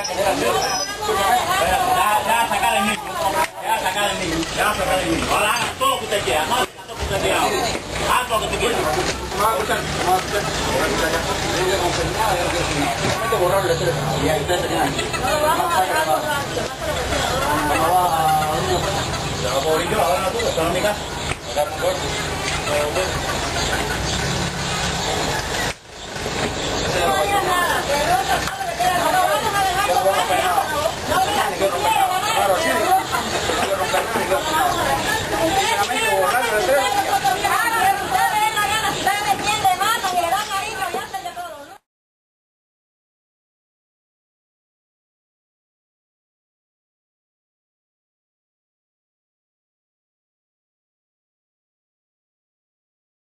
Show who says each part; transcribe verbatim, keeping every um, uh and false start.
Speaker 1: Ya, sacar el niño. Ya, sacar el niño. Ya, sacar el niño. Ahora haz todo lo que usted quiera. No, todo lo que usted quiera. Haz lo que usted quiera. Ahora no, ahora no, ahora no,